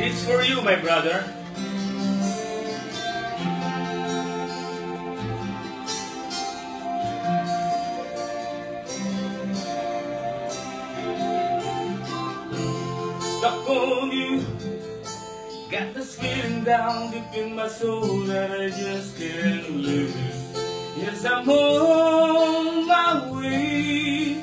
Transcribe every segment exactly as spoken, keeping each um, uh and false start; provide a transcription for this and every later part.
It's for you, my brother. Stuck on you, got this feeling down deep in my soul that I just can't lose. Yes, I'm on my way.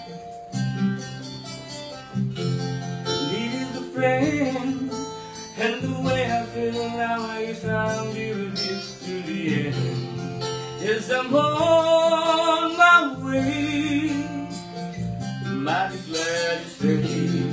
Needed a friend, and the way I feel now, I guess I'll be with you to the end. Yes, I'm on my way. Mighty glad to stay.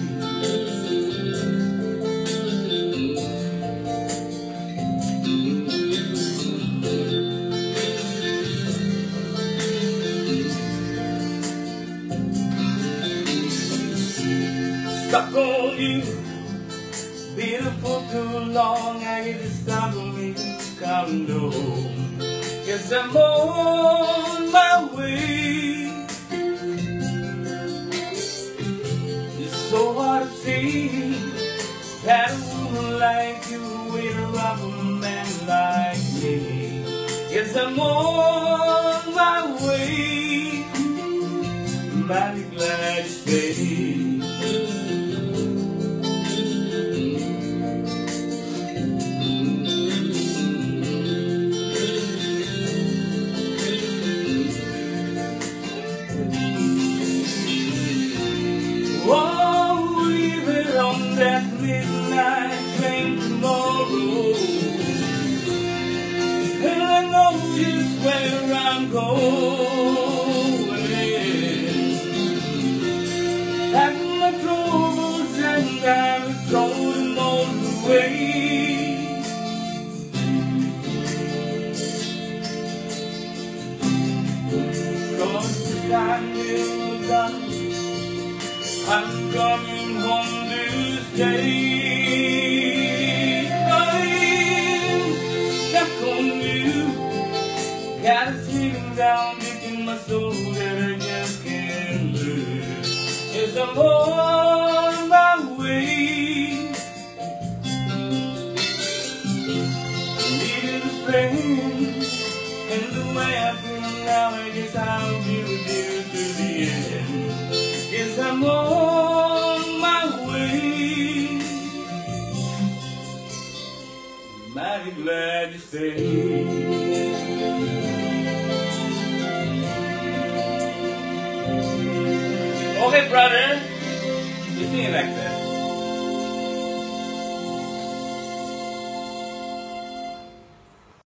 Stuck on you, been for too long. I guess it's time for me to come home. Guess I'm on my way. It's so hard to see that a woman like you wait around for a man like me. Guess I'm on my way. Mighty glad to stay. Oh, even on that midnight train tomorrow, and I know just where I'm going. Pack my troubles and I will throw them all away. Cause the time is done, I'm coming home to stay. I'm stuck on you, got a feeling down deep in my soul that I just can't lose. Yes, I'm on my way. I needed a friend, and the way I feel now, I guess I'll be with you to the end. Yes, I'm on my way. Mighty glad you stayed. Okay, brother, you sing it like that.